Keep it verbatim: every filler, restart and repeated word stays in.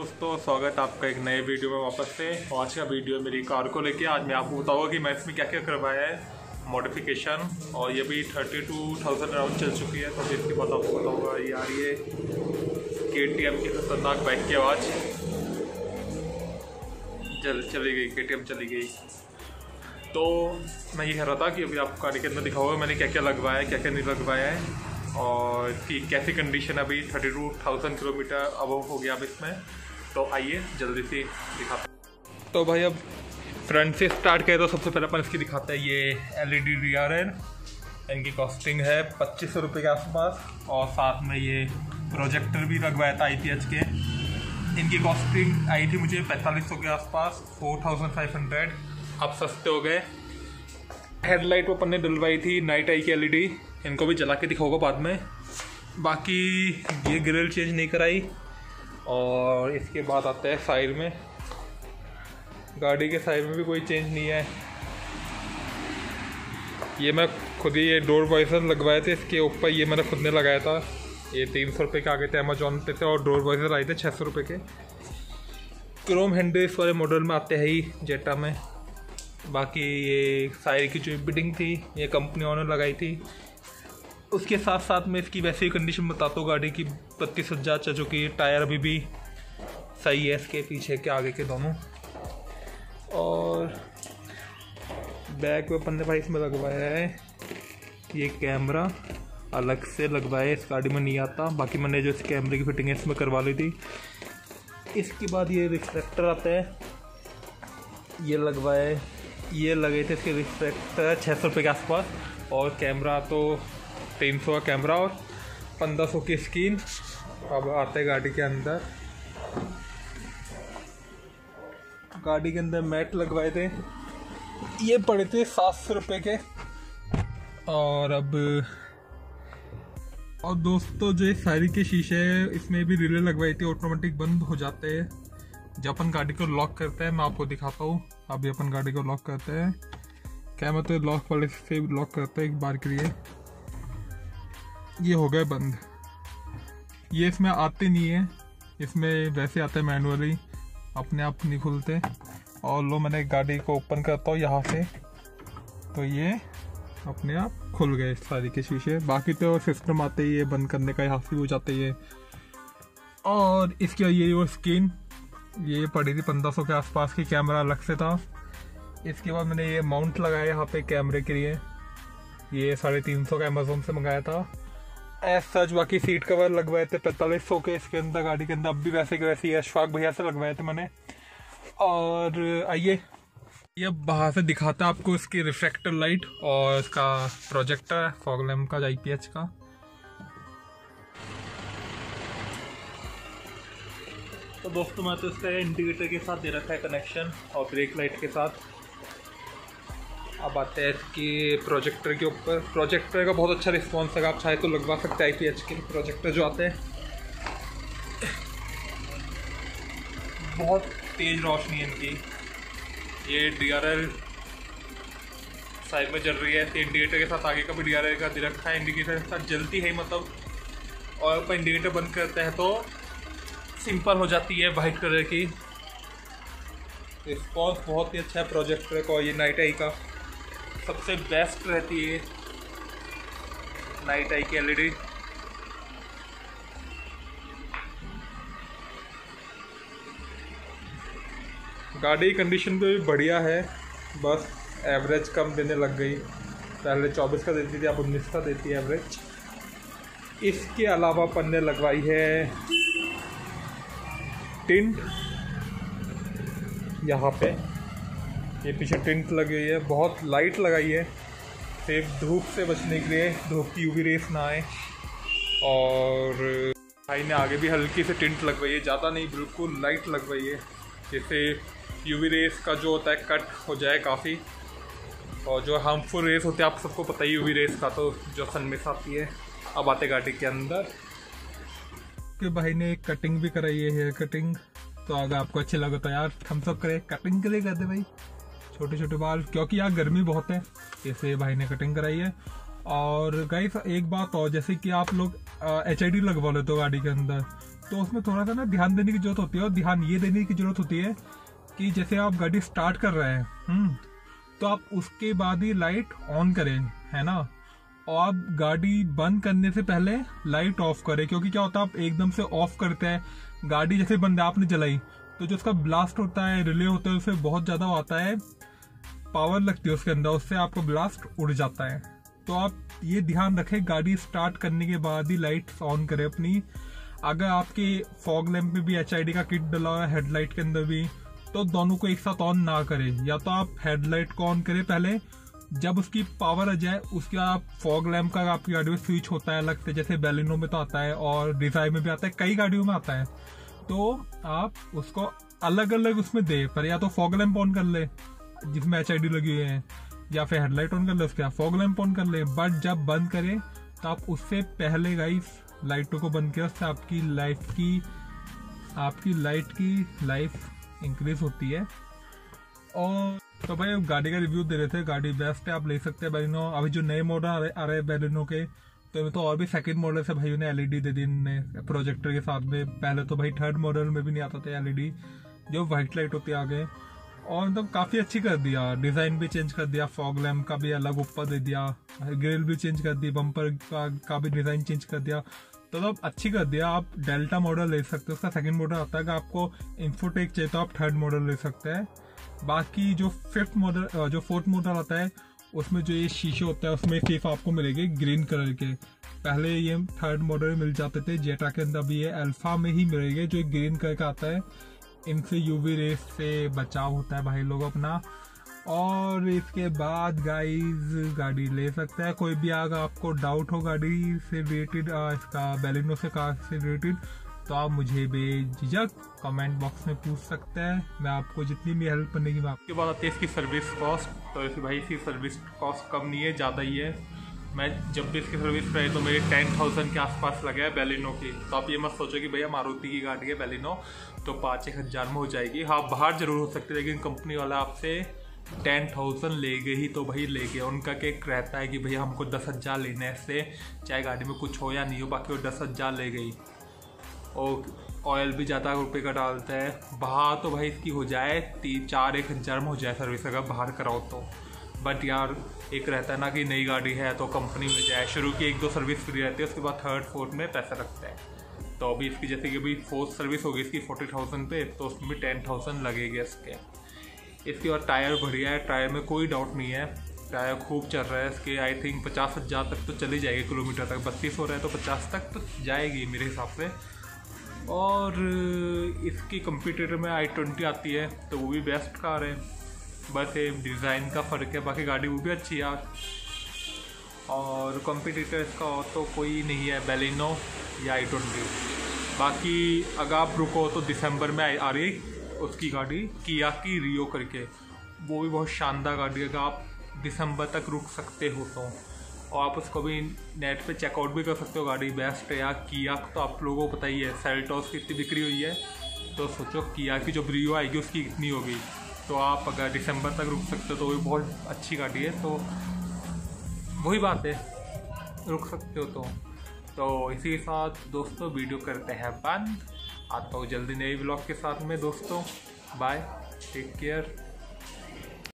दोस्तों, स्वागत है आपका एक नए वीडियो में वापस से। आज का वीडियो मेरी कार को लेके। आज मैं आपको बताऊंगा कि मैं इसमें क्या क्या करवाया है मॉडिफिकेशन, और ये भी थर्टी टू थाउजेंड राउंड चल चुकी है। तो फिर इसके बाद आपको बताऊंगा। ये आ रही है के टी एम की खतरनाक बाइक की आवाज़। चल चली गई के टी एम चली गई। तो मैं ये कह रहा था कि अभी आपको गाड़ी के अंदर दिखाऊंगा मैंने क्या क्या लगवाया है, क्या क्या नहीं लगवाया है, और इसकी कैसी कंडीशन है। अभी थर्टी टू थाउजेंड किलोमीटर अब हो गया अब इसमें। तो आइए जल्दी से दिखाते हैं। तो भाई अब फ्रंट से स्टार्ट करें तो सबसे पहले अपन इसकी दिखाते हैं। ये L E D D R L, इनकी कॉस्टिंग है पच्चीस सौ रुपये के आसपास, और साथ में ये प्रोजेक्टर भी लगवाया था आई पी एच के। इनकी कॉस्टिंग आई थी मुझे पैंतालीस सौ के आसपास, फोर थाउजेंड फाइव हंड्रेड। अब सस्ते हो गए। हेडलाइट वो अपन ने डलवाई थी नाइट आई की एल ई डी, इनको भी जला के दिखाऊंगा बाद में। बाकी ये ग्रिल चेंज नहीं कराई। और इसके बाद आता है साइड में, गाड़ी के साइड में भी कोई चेंज नहीं है। ये मैं खुद ही ये डोर वॉइसर लगवाए थे इसके ऊपर, ये मैंने खुद ने लगाया था। ये तीन सौ रुपये के आ गए थे अमेजोन पे से, और डोर वॉइसर आए थे छः सौ रुपये के। क्रोम हैंडल्स वाले मॉडल में आते हैं ही जेटा में। बाकी ये साइड की जो बिडिंग थी ये कंपनी ने लगाई थी। उसके साथ साथ में इसकी वैसे ही कंडीशन बताता हूँ। गाड़ी की बत्तीस सज्जा चल चुकी है, टायर अभी भी सही है इसके पीछे के आगे के दोनों। और बैक में अपन ने भाई इसमें लगवाया है ये कैमरा, अलग से लगवाया है, इस गाड़ी में नहीं आता। बाकी मैंने जो इस कैमरे की फिटिंग है इसमें करवा ली थी। इसके बाद ये रिफ्लेक्टर आता है, ये लगवाया है। ये लगे थे इसके रिफ्लेक्टर छः सौ रुपये के आसपास, और कैमरा तो तीन सौ का कैमरा और पंद्रह सौ की स्क्रीन। अब आते हैं गाड़ी के अंदर। गाड़ी के अंदर मैट लगवाए थे, ये पड़े थे सात सौ रुपये के। और अब और दोस्तों जो सारी के शीशे है इसमें भी रिले लगवाई थी, ऑटोमेटिक बंद हो जाते हैं जब अपन गाड़ी को लॉक करते हैं। मैं आपको दिखाता हूँ। अभी अपन गाड़ी को लॉक करते हैं, क्या मतलब लॉक वाले से लॉक करते हैं एक बार के लिए। ये हो गए बंद। ये इसमें आते नहीं है, इसमें वैसे आते हैं मैनुअली, अपने आप नहीं खुलते। और लो मैंने गाड़ी को ओपन करता हूँ यहाँ से, तो ये अपने आप खुल गए सारी के शीशे। बाकी तो सिस्टम आते ही है बंद करने का, यहाँ से हो जाते ही है। और इसकी ये वो स्क्रीन ये पड़ी थी पंद्रह सौ के आसपास की, कैमरा अलग से था। इसके बाद मैंने ये माउंट लगाया यहाँ पे कैमरे के लिए, ये साढ़े तीन सौ का अमेजोन से मंगाया था एज सच। बाकी सीट कवर लगवाए थे पैंतालीस सौ के इसके अंदर गाड़ी के अंदर, अब भी वैसे के वैसे ही अशफाक भैया से लगवाए थे मैंने। और आइए ये बाहर से दिखाता है आपको इसकी रिफ्लेक्टर लाइट और इसका प्रोजेक्टर है फॉग लैम्प का आई पी एच का। तो दोस्तों मैं तो इसका इंडिकेटर के साथ दे रखा है कनेक्शन, और ब्रेक लाइट के साथ। अब आते हैं इसकी प्रोजेक्टर के ऊपर। प्रोजेक्टर का बहुत अच्छा रिस्पॉन्स है, आप चाहे तो लगवा सकते हैं आई पी एच के प्रोजेक्टर जो आते हैं। बहुत तेज रोशनी है इनकी। ये डी आर एल साइड में जल रही है, इंडिकेटर के साथ आगे का भी डी आर एल का दे रखा है, इंडिकेटर के साथ जलती है मतलब। और ऊपर इंडिकेटर बंद करते हैं तो सिंपल हो जाती है वाइट कलर की। रिस्पॉन्स बहुत ही अच्छा है प्रोजेक्टर का। ये नाइट आई का सबसे बेस्ट रहती है, नाइट आई की एल ई डी। गाड़ी की कंडीशन तो भी बढ़िया है, बस एवरेज कम देने लग गई। पहले चौबीस का देती थी, अब उन्नीस का देती है एवरेज। इसके अलावा अपन ने लगवाई है टिंट यहाँ पे, ये पीछे टिंट लगी हुई है, बहुत लाइट लगाई है सिर्फ धूप से बचने के लिए, धूप की यूवी रेस ना आए। और भाई ने आगे भी हल्की से टिंट लगवाई है, ज़्यादा नहीं, बिल्कुल लाइट लगवाई है, जिससे यूवी रेस का जो होता है कट हो जाए काफ़ी। और जो हार्मफुल रेस होते हैं आप सबको पता ही यूवी रेस का, तो जो सन में आती है। अब आते गाड़ी के अंदर के भाई ने कटिंग भी कराई है, हेयर कटिंग। तो अगर आपको अच्छे लगे तो यार हम सब करें, कटिंग के लिए कर दे भाई छोटे छोटे बाल, क्योंकि यार गर्मी बहुत है, इसलिए भाई ने कटिंग कराई है। और गाइस एक बात और, जैसे कि आप लोग एच आई डी लगवा लेते हो गाड़ी के अंदर, तो उसमें थोड़ा सा ना ध्यान देने की जरूरत होती है, और ध्यान ये देने की जरूरत होती है कि जैसे आप गाड़ी स्टार्ट कर रहे हैं हम्म तो आप उसके बाद ही लाइट ऑन करें, है ना। और आप गाड़ी बंद करने से पहले लाइट ऑफ करें, क्योंकि क्या होता है आप एकदम से ऑफ करते हैं, गाड़ी जैसे बंद आपने जलाई तो जो उसका ब्लास्ट होता है, रिले होता है, उससे बहुत ज्यादा आता है, पावर लगती है उसके अंदर, उससे आपका ब्लास्ट उड़ जाता है। तो आप ये ध्यान रखें, गाड़ी स्टार्ट करने के बाद ही लाइट ऑन करें अपनी। अगर आपके फॉग लैंप में भी एच आई डी का किट डला हुआ है, हेडलाइट के अंदर भी, तो दोनों को एक साथ ऑन ना करें। या तो आप हेडलाइट को ऑन करें पहले, जब उसकी पावर आ जाए उसके बाद आप फॉग लैंप का आपकी गाड़ी में स्विच होता है अलग से, जैसे बैलिनो में तो आता है और डिजायर में भी आता है, कई गाड़ियों में आता है, तो आप उसको अलग अलग उसमें दे। पर या तो फॉग लैंप ऑन कर ले जिसमें एच आई डी लगी हुई है, या फिर हेडलाइट ऑन कर ले, उसके बाद फॉग लैंप ऑन कर ले। बट जब बंद करें तो आप उससे पहले गाइस लाइटों को बंद किया, उससे आपकी लाइफ की आपकी लाइट की लाइफ इंक्रीज होती है। और तो भाई गाड़ी का रिव्यू दे रहे थे, गाड़ी बेस्ट है, आप ले सकते हैं बैलिनो। अभी जो नए मॉडल आ रहे हैं बैलिनो के, तो इनमें तो और भी सेकंड मॉडल से भाई ने एलईडी दे दी प्रोजेक्टर के साथ में। पहले तो भाई थर्ड मॉडल में भी नहीं आता था एलईडी, जो व्हाइट लाइट होती है आगे। और मतलब काफी अच्छी कर दिया, डिजाइन भी चेंज कर दिया, फॉग लैम्प का भी अलग ऊपर दे दिया, ग्रिल भी चेंज कर दी, बम्पर का, का भी डिजाइन चेंज कर दिया, तो अब अच्छी कर दिया। आप डेल्टा मॉडल ले सकते हो, उसका सेकंड मॉडल आता है। अगर आपको इन्फोटेक चाहिए तो आप थर्ड मॉडल ले सकते हैं। बाकी जो फिफ्थ मॉडल जो फोर्थ मॉडल आता है उसमें जो ये शीशे होता है उसमें सिर्फ आपको मिलेंगे ग्रीन कलर के। पहले ये थर्ड मॉडल में मिल जाते थे जेटा के अंदर, अभी ये अल्फा में ही मिलेंगे जो ग्रीन कलर का आता है। इनसे यूवी रेस से बचाव होता है भाई लोग अपना। और इसके बाद गाइस गाड़ी ले सकते हैं। कोई भी अगर आपको डाउट हो गाड़ी से रिलेटेड, इसका बैलिनो से कार से रिलेटेड, तो आप मुझे बेझिझक कमेंट बॉक्स में पूछ सकते हैं, मैं आपको जितनी भी हेल्प करने की। आपके बाद आती है इसकी सर्विस कॉस्ट। तो इसे भाई इसकी सर्विस कॉस्ट कम नहीं है, ज़्यादा ही है। मैं जब भी इसकी सर्विस कराई तो मेरे टेन थाउजेंड के आसपास लगे है बैलिनो की। तो आप ये मत सोचो कि भैया मारुति की गाड़ी है बैलिनो तो पाँच एक हज़ार में हो जाएगी। हाँ बाहर जरूर हो सकती है, लेकिन कंपनी वाला आपसे टेन थाउजेंड ले गए ही तो भाई ले गए। उनका क्या रहता है कि भैया हमको दस हज़ार लेने हैं इससे, चाहे गाड़ी में कुछ हो या नहीं हो, बाकी वो दस हज़ार ले गई। और ऑयल भी ज़्यादा रुपये का डालता है। बाहर तो भाई इसकी हो जाए तीन चार एक हज़ार में हो जाए सर्विस अगर बाहर कराओ तो। बट यार एक रहता है ना कि नई गाड़ी है तो कंपनी में जाए, शुरू की एक दो सर्विस फ्री रहती है, उसके बाद थर्ड फोर्थ में पैसा लगता है। तो अभी इसकी जैसे कि अभी फोर्थ सर्विस होगी इसकी फोर्टी थाउजेंड पे, तो उसमें भी टेन थाउजेंड लगेगा इसके। इसके और टायर बढ़िया है, टायर में कोई डाउट नहीं है, टायर खूब चल रहा है इसके। आई थिंक पचास हज़ार तक तो चली जाएगी किलोमीटर तक, बत्तीस हो रहा है तो पचास तक तो जाएगी मेरे हिसाब से। और इसकी कंपटीटर में आई ट्वेंटी आती है तो वो भी बेस्ट कार है, बस ये डिज़ाइन का फ़र्क है, बाकी गाड़ी वो भी अच्छी है यार। और कंपटीटर इसका और तो कोई नहीं है बैलिनो या आई ट्वेंटी। बाकी अगर आप रुको तो दिसंबर में आ रही उसकी गाड़ी किया की रियो करके, वो भी बहुत शानदार गाड़ी है। अगर आप दिसंबर तक रुक सकते हो तो, और आप उसको भी नेट पे चेकआउट भी कर सकते हो, गाड़ी बेस्ट है यार। किया तो आप लोगों को पता ही है सेल्टॉस की इतनी बिक्री हुई है, तो सोचो किया की जो रियो आएगी उसकी कितनी होगी। तो आप अगर दिसंबर तक रुक सकते हो तो वो भी बहुत अच्छी गाड़ी है। तो वही बात है, रुक सकते हो तो। तो इसी के साथ दोस्तों वीडियो करते हैं बंद। आता हूँ जल्दी नए व्लॉग के साथ में दोस्तों। Bye, take care.